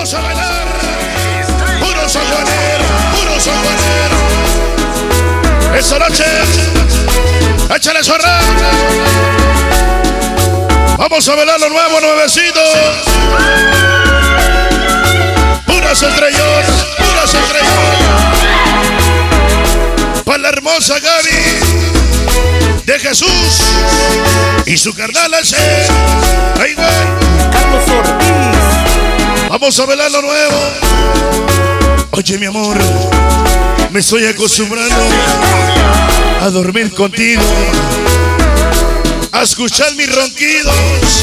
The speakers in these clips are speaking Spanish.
Vamos a bailar. Puro sanjuanero, puro sanjuanero. Esta noche, échale zorra. Vamos a bailar lo nuevo, nuevecito. Puras estrellotas, puras estrellotas. Para la hermosa Gaby de Jesús y su carnal ese. Ahí va Carlos Ortiz. Vamos a bailar lo nuevo. Oye mi amor, me estoy acostumbrando a dormir contigo, a escuchar mis ronquidos.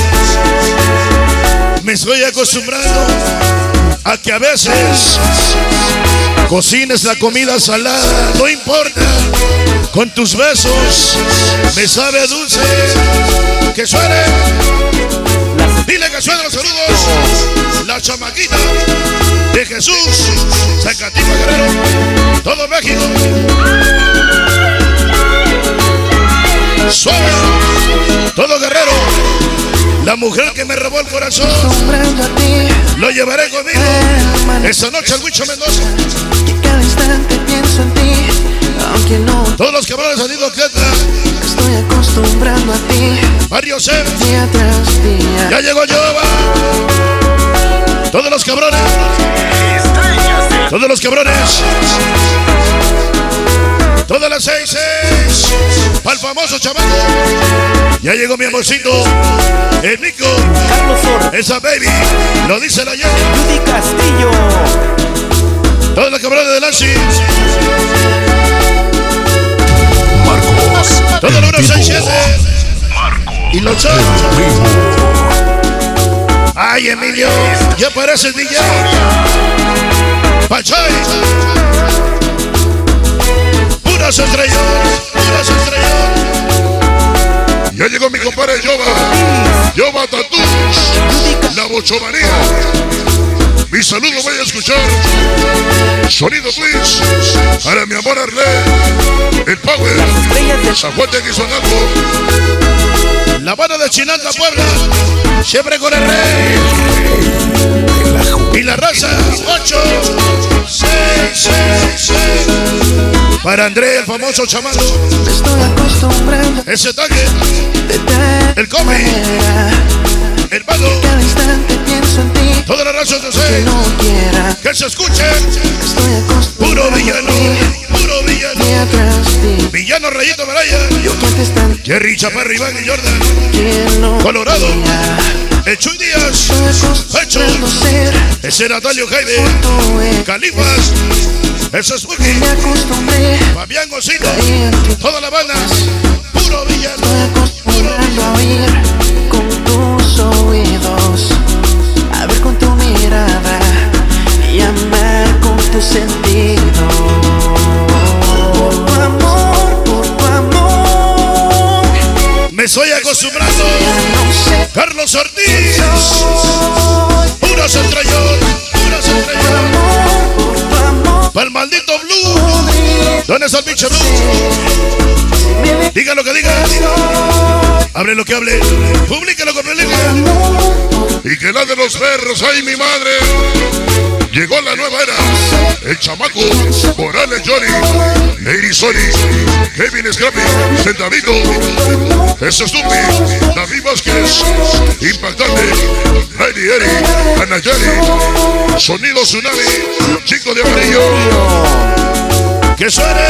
Me estoy acostumbrando a que a veces cocines la comida salada. No importa, con tus besos me sabe dulce. Que suene. Dile que suenen los saludos. La chamaquita de Jesús, Zacatito Guerrero, todo México. Suave, todo Guerrero. La mujer que me robó el corazón, lo llevaré conmigo esta noche al Huicho Mendoza. Cada instante pienso en ti, aunque no. Todos los cabrones han ido quieta. Estoy acostumbrando a ti, Mario C. día tras día. Ya llegó Yoba. Todos los cabrones. Todos los cabrones. Todas las 6. Para el famoso chamaco. Ya llegó mi amorcito, el Nico. Carlos Ortiz. Esa baby, lo dice la Jenny. Judy Castillo. Todos los cabrones de Lancy. Marcos. Todos los 167. Y los chavos. Ay, Emilio, ya pareces DJ. Pachay. Puras estrellas, puras estrellas. Ya llegó mi compadre Yoba Tatús, la bochomanía. Mi saludo voy a escuchar. Sonido Twins. Para mi amor Arlé, el Power, San Juan de Guisonaco. La banda de Chinanta, Puebla, siempre con el rey. Y la raza, 8, 6. Para André, el famoso chamaco. Estoy acostumbrando Ese tanque, de tal el Come, manera. el Mago. Cada instante pienso en ti, Toda la raza de que sé. no quiera. Que se escuche. Estoy Puro acostumbrando villano, a ti, puro villano. día tras día. Villano Rayito Maraya. Yo que antes tan Jerry Chaparro, Iván y Jordan. que no Colorado. quería. El Chuy Díaz. Estoy Pecho. acostumbrando a ser Ese Natalio Jaime. tú eres. Califas. Ese es Wiki. Me acostumbré, Fabián Gocito. caí en ti. Toda la banda. Puro Estoy villano. acostumbrando a oír con tus oídos, a ver con tu mirada y amar con tu sentido. Por tu amor, Me estoy acostumbrando. ya no sé. Carlos Ortiz. Puros estrellas. Puros estrellas. Por tu amor, Para el maldito Blue. ¿Dónde está el bicho Blue? Diga lo que diga. Hable lo que hable. Publique lo que publique. Y que la de los perros, ay mi madre. Llegó la nueva era. El chamaco, Morales Johnny, Eirizoni, Kevin Scrappy, Centavito, Jesús Dupi, David Vázquez, Impactante, Eri, Anayari, Sonido Tsunami, Chico de Amarillo. ¡Que suene!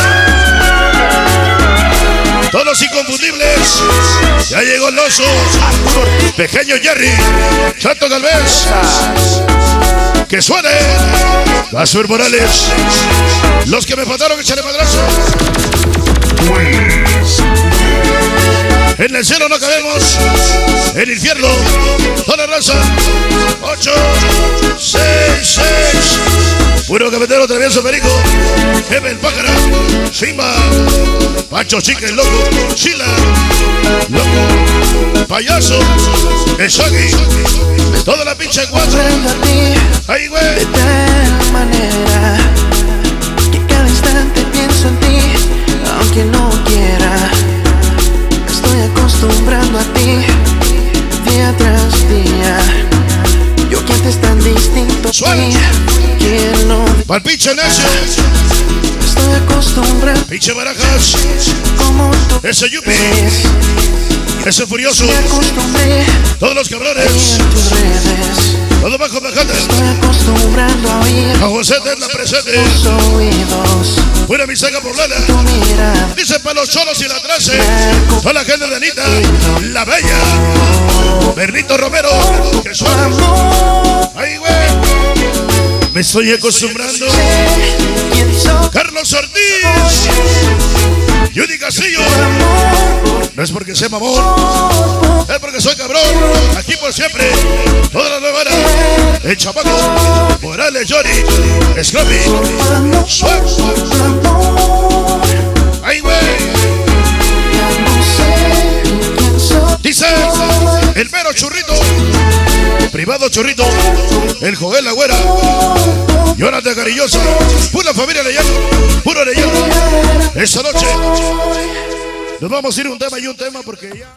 Todos los inconfundibles. Ya llegó el oso. Pequeño Jerry. Chato Galvez. Que suene. Gasper Morales. Los que me faltaron, échale madrazo. En el cielo no cabemos. En el infierno. Toda la raza. 8, 6. Puro cafetero, travieso perico. Eve el pájaro. Simba. Pancho Chica, el loco. Chila. Loco. Payaso. El Shaggy. Toda la pinche cuatro. acostumbrando a ti Ahí, de güey. tal manera que cada instante pienso en ti, aunque no quiera. Estoy acostumbrando a ti día tras día. Yo que antes tan distinto Suárez. quien no Pa'l pinche necio. estoy acostumbrado Pinche Barajas. como tú Ese Yupi. eres. Ese Furioso. Me acostumbré Todos los cabrones. en tus redes. Todos bajo bajando. Estoy acostumbrando a oír A José de la presente. tus oídos, Fuera mi saga poblana. tu mirada. Dice para los cholos y la trace. Toda la gente de Anita. La Bella. Bernito Romero. Que suena. Ay, güey. Me estoy acostumbrando. ¿Quién soy? Carlos Ortiz. Judy Castillo. No es porque sea mamón. Es porque soy cabrón. Aquí por siempre. Toda la nueva era. El chamaco. Morales Johnny. Scrappy. Suave. Ay, güey. Dice el mero churrito. Privado churrito. El Joel La Güera. Jonathan Carillosa. Pura familia leyendo. Puro leyendo. Esta noche nos vamos a ir un tema y un tema porque ya...